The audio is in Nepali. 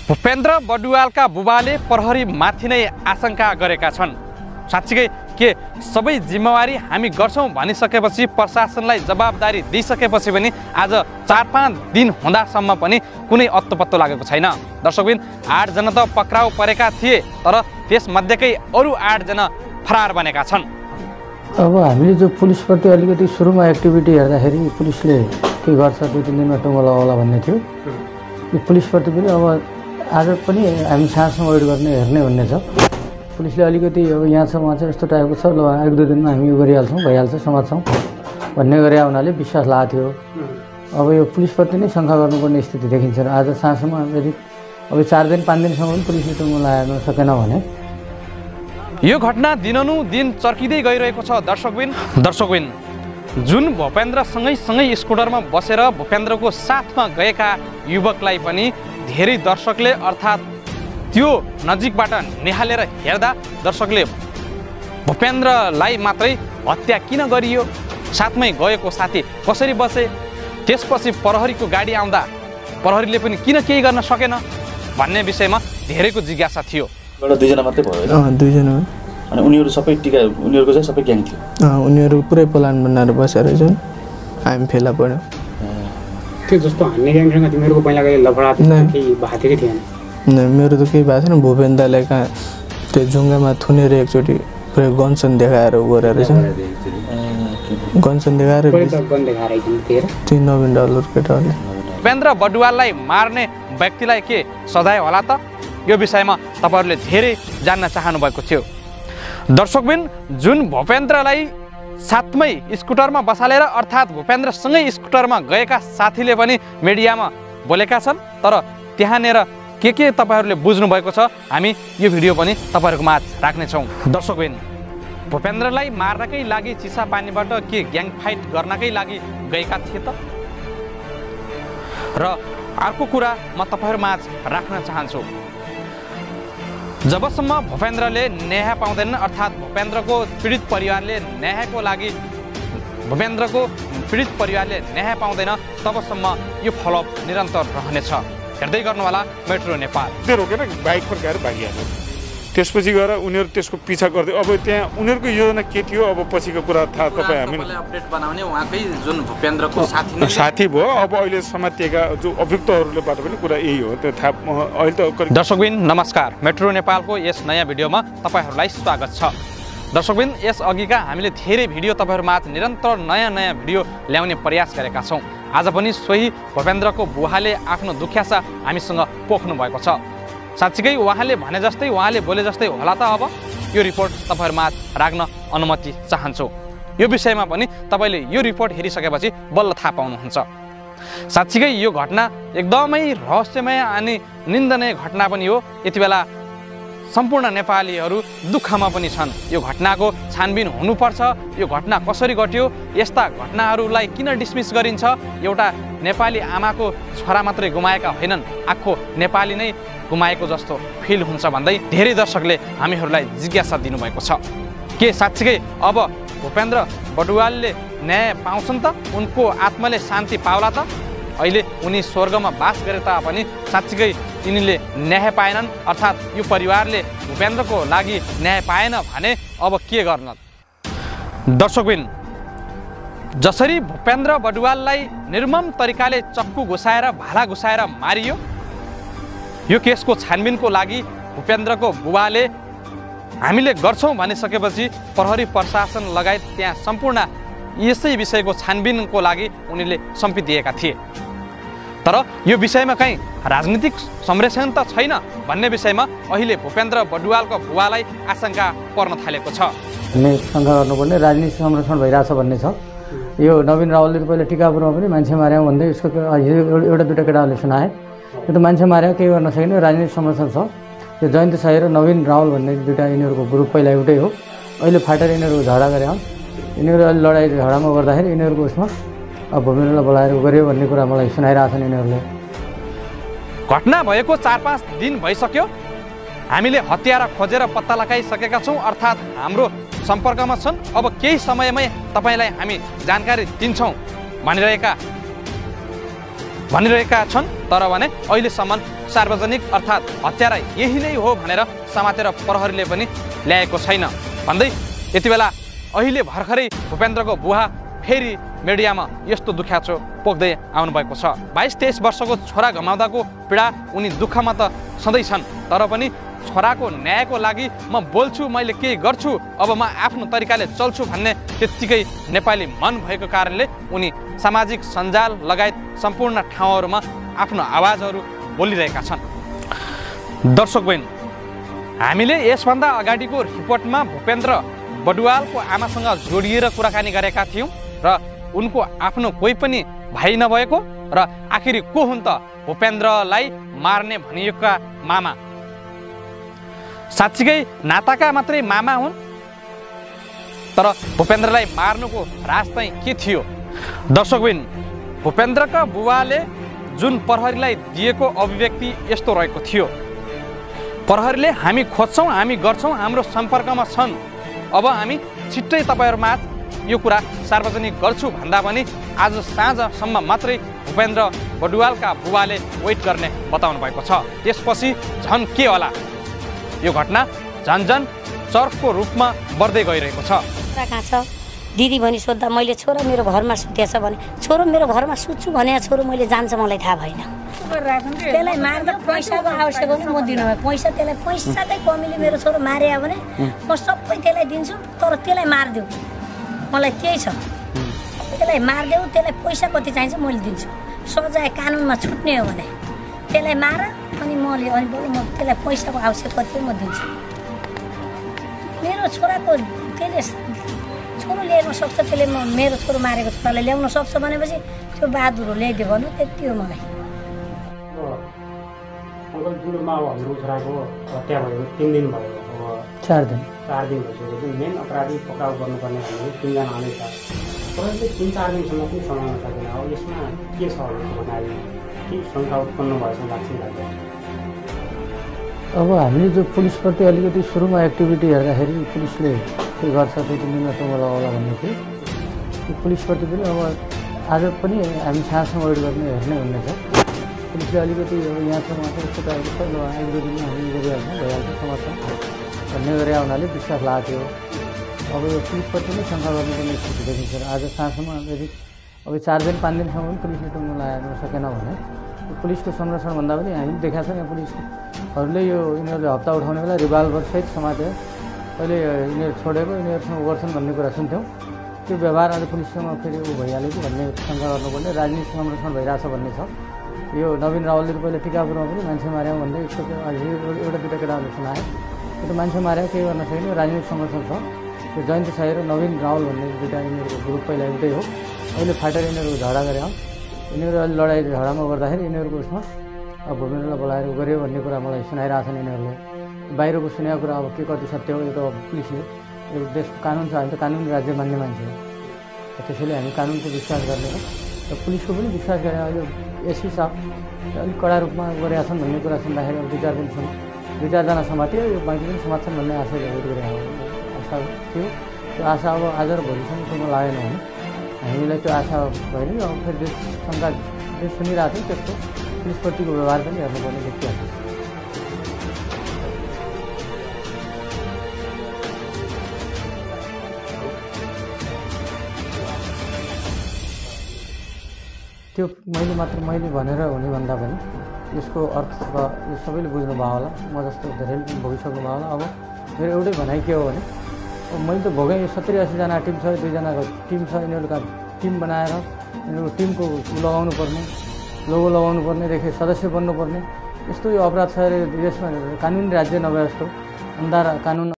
भूपेन्द्र बडुवालका बुबाले प्रहरी माथि नै आशंका गरेका छन्। साच्चै के सबै जिम्मेवारी हामी गर्छौं भनिसकेपछि प्रशासनलाई जवाबदारी दिइसकेपछि पनि आज 4-5 दिन हुँदासम्म पनि कुनै अत्तोपत्तो लागेको छैन। दर्शकबिन 8 जना त पक्राउ परेका थिए, तर त्यसमध्येकै अरु 8 जना फरार बनेका छन्। अब हामीले जो पुलिसप्रति अलिकति सुरुमा एक्टिभिटी हेर्दाखेरि पुलिसले के गर्छ 2-3 दिनमा टुङ्गो लगाउला भन्ने थियो। यो पुलिसप्रति पनि अब आज पनि हामी साँझसम्म वेट गर्ने हेर्ने भन्ने छ। पुलिसले अलिकति अब यहाँ छ वहाँ चाहिँ यस्तो टाइपको छ, ल 1-2 दिनमा हामी यो गरिहाल्छौँ, भइहाल्छ, समात्छौँ भन्ने गरे हुनाले विश्वास लागेको थियो। अब यो पुलिसप्रति नै शङ्का गर्नुपर्ने स्थिति देखिन्छ। आज साँझसम्म यदि अब 4 दिन 5 दिनसम्म पनि पुलिसले टुङ्गो लगाउन सकेन भने यो घटना दिननुदिन चर्किँदै गइरहेको छ। दर्शकबिन जुन भूपेन्द्रसँगै स्कुटरमा बसेर भूपेन्द्रको साथमा गएका युवकलाई पनि धेरै दर्शकले अर्थात् त्यो नजिकबाट निहालेर हेर्दा दर्शकले भूपेन्द्रलाई मात्रै हत्या किन गरियो, साथमै गएको साथी कसरी बसे, त्यसपछि प्रहरीको गाडी आउँदा प्रहरीले पनि किन केही गर्न सकेन भन्ने विषयमा धेरैको जिज्ञासा थियो। 2 जना मात्रै भयो? 2 जना। अनि उनीहरू सबै टिका उनीहरूको चाहिँ सबै ग्याङ थियो? उनीहरू पुरै प्लान बनाएर बसेर चाहिँ हामी फेला पर्यो। त्यो जस्तो हान्ने ग्याङसँग तिमीहरूको पहिला गए लफडा केही भएको थियो कि थिएन? मेरो त केही भएको थिएन। भूपेन्द्रलाई कहाँ त्यो झुङ्गामा थुनेर एकचोटि पुरै गनसन देखाएर उ गरेर चाहिँ गनसन देखाएर $3 नवीन केटाहरूले। भूपेन्द्र बडुवाललाई मार्ने व्यक्तिलाई के सजाय होला त? यो विषयमा तपाईहरूले धेरै जान्न चाहनु भएको थियो। दर्शकबिन जुन भूपेन्द्रलाई साथमै स्कुटरमा बसालेर अर्थात् भूपेन्द्रसँगै स्कुटरमा गएका साथीले पनि मिडियामा बोलेका छन्, तर त्यहाँनिर के तपाईहरूले बुझ्नु भएको छ हामी यो भिडियो पनि तपाईहरूको माझ राख्नेछौँ। दर्शकबिन भूपेन्द्रलाई मार्नकै लागि चिसापानीबाट के ग्याङ फाइट गर्नकै लागि गएका थिए त? र अर्को कुरा म तपाईहरु माझ राख्न चाहन्छु, जबसम्म भूपेन्द्रले न्याय पाउँदैन अर्थात् भूपेन्द्रको पीडित परिवारले न्यायको लागि भूपेन्द्रको पीडित परिवारले न्याय पाउँदैन तबसम्म यो फलोअप निरन्तर रहनेछ। हेर्दै गर्नुहोला मेट्रो नेपाल। त्यो रोकेर बाइक फर्काएर भागिहाल्यो। त्यसपछि गएर उनीहरू त्यसको पिछा गर्दै अब त्यहाँ उनीहरूको योजना के थियो अब पछिको कुरा थाहा तपाईँ हामी अपडेट बनाउने उहाँकै जुन भूपेन्द्रको साथी भयो। अब अहिले समातिएका जो अभियुक्तहरूलेबाट पनि कुरा यही हो। त्यो थाहा अहिले त। दर्शकबिन नमस्कार, मेट्रो नेपालको यस नयाँ भिडियोमा तपाईहरूलाई स्वागत छ। दर्शकबिन यस अघिका हामीले धेरै भिडियो तपाईहरुमाझ निरन्तर नयाँ भिडियो ल्याउने प्रयास गरेका छौँ। आज पनि सोही भूपेन्द्रको बुहाले आफ्नो दुख्यासा हामीसँग पोख्नु भएको छ। साच्चै उहाँले भने जस्तै उहाँले बोले जस्तै होला त? अब यो रिपोर्ट तपाईहरुमाझ राख्न अनुमति चाहन्छु। यो विषयमा पनि तपाईले यो रिपोर्ट हेरिसकेपछि बल्ल थाहा पाउनुहुन्छ। साच्चै यो घटना एकदमै रहस्यमय अनि निन्दनीय घटना पनि हो। यति बेला सम्पूर्ण नेपालीहरू दुःखमा पनि छन्। यो घटनाको छानबिन हुनुपर्छ। यो घटना कसरी घट्यो, यस्ता घटनाहरूलाई किन डिसमिस गरिन्छ? एउटा नेपाली आमाको छोरा मात्रै गुमाएका होइनन्, आखो नेपाली नै गुमाएको जस्तो फिल हुन्छ भन्दै धेरै दर्शकले हामीहरूलाई जिज्ञासा दिनुभएको छ। के साच्चै अब भूपेन्द्र बडुवालले न्याय पाउँछन् त? उनको आत्माले शान्ति पाउला त? अहिले उनी स्वर्गमा बास गरे तापनि साच्चै यिनीले न्याय पाएनन् अर्थात् यो परिवारले भूपेन्द्रको लागि न्याय पाएन भने अब के गर्न? दर्शकबिन जसरी भूपेन्द्र बडुवाललाई निर्मम तरिकाले चक्कु घुसाएर भाला घुसाएर मारियो, यो केसको छानबिनको लागि भूपेन्द्रको बुबाले हामीले गर्छौँ भनिसकेपछि प्रहरी प्रशासन लगायत त्यहाँ सम्पूर्ण यसै विषयको छानबिनको लागि उनीले सम्पिदिएका थिए। तर यो विषयमा कहीँ राजनीतिक संरक्षण त छैन भन्ने विषयमा अहिले भूपेन्द्र बडुवालको बुवालाई आशंका पर्न थालेको छ। शङ्का गर्नुपर्ने राजनीतिक संरक्षण भइरहेछ भन्ने छ। यो नवीन रावलले पहिला टिकापुरमा पनि मान्छे मार्यो भन्दै उसको एउटा दुईवटा केटाहरूले सुनाए। त्यो त मान्छे मार्यो केही गर्न सकेन, राजनीतिक संरक्षण छ। यो जयन्त साई र नवीन रावल भन्ने दुईवटा यिनीहरूको ग्रुप पहिला एउटै हो। अहिले फाटेर यिनीहरू झगडा गरे हुन्। यिनीहरू अहिले लडाइँ झगडामा गर्दाखेरि यिनीहरूको उसमा अब भूपेन्द्रलाई बोलाएर गऱ्यो भन्ने कुरा मलाई सुनाइरहेको छन् यिनीहरूले। घटना भएको 4-5 दिन भइसक्यो। हामीले हतियारा खोजेर पत्ता लगाइसकेका छौँ अर्थात् हाम्रो सम्पर्कमा छन्। अब केही समयमै तपाईँलाई हामी जानकारी दिन्छौँ भनिरहेका भनिरहेका छन्। तर भने अहिलेसम्म सार्वजनिक अर्थात् हत्यारा यही नै हो भनेर समातेर प्रहरीले पनि ल्याएको छैन भन्दै यति बेला अहिले भर्खरै भूपेन्द्रको बुवा फेरि मिडियामा यस्तो दुख्याचो पोख्दै आउनुभएको छ। 22-23 वर्षको छोरा गमाउँदाको पीडा उनी दुःखमा त सधैँ छन्, तर पनि छोराको न्यायको लागि म बोल्छु, मैले केही गर्छु, अब म आफ्नो तरिकाले चल्छु भन्ने त्यत्तिकै नेपाली मन भएको कारणले उनी सामाजिक सञ्जाल लगायत सम्पूर्ण ठाउँहरूमा आफ्नो आवाजहरू बोलिरहेका छन्। दर्शकबहिनी, हामीले यसभन्दा अगाडिको रिपोर्टमा भूपेन्द्र बडुवालको आमासँग जोडिएर कुराकानी गरेका थियौँ र उनको आफ्नो कोही पनि भाइ नभएको र आखिरी को हुन् त भूपेन्द्रलाई मार्ने भनिएका मामा, साँच्चीकै नाताका मात्रै मामा हुन्, तर भूपेन्द्रलाई मार्नुको राज चाहिँ के थियो? दर्शकबिन, भूपेन्द्रका बुवाले जुन प्रहरीलाई दिएको अभिव्यक्ति यस्तो रहेको थियो, प्रहरीले हामी खोज्छौँ, हामी गर्छौँ, हाम्रो सम्पर्कमा छन्, अब हामी छिट्टै तपाईँहरूमा यो कुरा सार्वजनिक गर्छु भन्दा पनि आज साँझसम्म मात्रै भूपेन्द्र बडुवालका बुवाले वेट गर्ने बताउनु भएको छ। त्यसपछि झन् के होला, यो घटना झन्झन चर्को रूपमा बढ्दै गइरहेको छ। कहाँ छ दिदी भनी सोद्धा मैले छोरा मेरो घरमा सुतेछ भने छोरो मेरो घरमा सुत्छु भने छोरो मैले जान्छ मलाई थाहा भएन। त्यसलाई मार्दा पैसाको आवश्यक हो, म दिनु पैसा, त्यसलाई पैसाकै कमीले मेरो छोरो मार्यो भने म सबै त्यसलाई दिन्छु, तर त्यसलाई मारिदेऊ, मलाई त्यही छ, त्यसलाई मारिदेऊ, त्यसलाई पैसा कति चाहिन्छ मैले दिन्छु, सजाय कानुनमा छुट्ने हो भने त्यसलाई मार, अनि मैले अनि बोलु म त्यसलाई पैसाको आवश्यक कति हो म दिन्छु। मेरो छोराको त्यसले छोरो ल्याउन सक्छ, त्यसले म मेरो छोरो मारेको छोरालाई ल्याउन सक्छ भनेपछि त्यो बहादुर ल्याइदियो भन्नु, त्यति हो मलाई। जुन माओवादीको छोराको हत्या भएको 3 दिन भयो, 4 दिन भइसक्यो। जुन मेन अपराधी पक्राउ गर्नुपर्ने भनेको 3 जना आउने छ, परन्तु 3-4 दिनसम्म पनि समाउन सकेन। अब यसमा के छ भन्दाखेरि के शङ्का उत्पन्न भएछ लाग्छ लाग्दैन? अब हामीले जो पुलिसप्रति अलिकति सुरुमा एक्टिभिटी हेर्दाखेरि पुलिसले के गर्छ 2-3 दिनमा टुङ्गो लगाउला भन्ने थियो, त्यो पुलिसप्रति पनि अब आज पनि हामी साँझसम्म वेट गर्ने हेर्ने भन्ने छ। पुलिसले अलिकति अब यहाँसम्म मात्रै यस्तो टाइपको छ, ल 1-2 दिनमा हामी गरिहाल्छौँ, भइहाल्छ समाचार भन्ने गरे आउनाले विश्वास लाग्थ्यो। अब यो पुलिसप्रति नै शङ्का गर्नुपर्ने स्थिति देखिन्छ। आज साँझसम्म यदि अब 4 दिन 5 दिनसम्म पनि पुलिसले टुङ्गो लगाउन सकेन भने पुलिसको संरक्षण भन्दा पनि हामी देखाएको छ यहाँ पुलिसहरूले यो यिनीहरूले हप्ता उठाउने बेला रिभल्भरसहित समात्यो, अहिले यिनीहरू छोडेको यिनीहरूसँग गर्छन् भन्ने कुरा सुन्थ्यौँ। त्यो व्यवहार अहिले पुलिससँग फेरि ऊ भइहाल्यो कि भन्ने शङ्का गर्नुपर्ने, राजनीतिक संरक्षण भइरहेछ भन्ने छ। यो नवीन रावलले पहिले टिकापुरमा पनि मान्छे मार्यौँ भन्दै यसको एउटा 2टा केटाहरूले सुनायो, त्यो मान्छे मार्यो केही गर्न सकेन, राजनीतिक संरक्षण छ। त्यो जयन्त साई र नवीन रावल भन्ने 2टा यिनीहरूको ग्रुप पहिला एउटै हो, अहिले फाटेर यिनीहरूको झगडा गरे, यिनीहरू अहिले लडाइँ झगडामा गर्दाखेरि यिनीहरूको उसमा अब भूपेन्द्रलाई बोलाएर गऱ्यो भन्ने कुरा मलाई सुनाइरहेछन् यिनीहरूले। बाहिरको सुनेको कुरा अब के कति सत्य हो यो त पुलिसले, यो देशको कानुन छ, हामी त कानुन राज्य मान्ने मान्छे हो, त्यसैले हामी कानुनको विश्वास गर्ने हो र पुलिसको पनि विश्वास गरे। अहिले एसपी साहब अलिक कडा रूपमा गरेका छन् भन्ने कुरा सुन्दाखेरि अब 2-4 दिनसम्म 2-4 जना समात्यो, यो बाँकी पनि समात्छन् भन्ने आशाले वेट गरेको आशा थियो। त्यो आशा अब आज र भोलिसम्म टुङ्गो लागेन भने हामीलाई त्यो आशा भएन। अब फेरि जो शङ्का जो सुनिरहेको थियो त्यसको पुलिसप्रतिको व्यवहार पनि हेर्नुपर्ने देखिरहेको छ। त्यो मैले भनेर हुने भन्दा पनि यसको अर्थ यो सबैले बुझ्नुभयो होला, म जस्तो धेरैले पनि भोगिसक्नु भयो होला। अब मेरो एउटै भनाइ के हो भने अब मैले त भोगेँ, यो 70-80 जना टिम छ, 2 जनाको टिम छ, यिनीहरूका टिम बनाएर यिनीहरूको टिमको लगाउनु पर्ने, लोगो लगाउनु पर्नेदेखि सदस्य बन्नुपर्ने, यस्तो यो अपराध छ देशमा, कानुनी राज्य नभए जस्तो अन्धार कानुन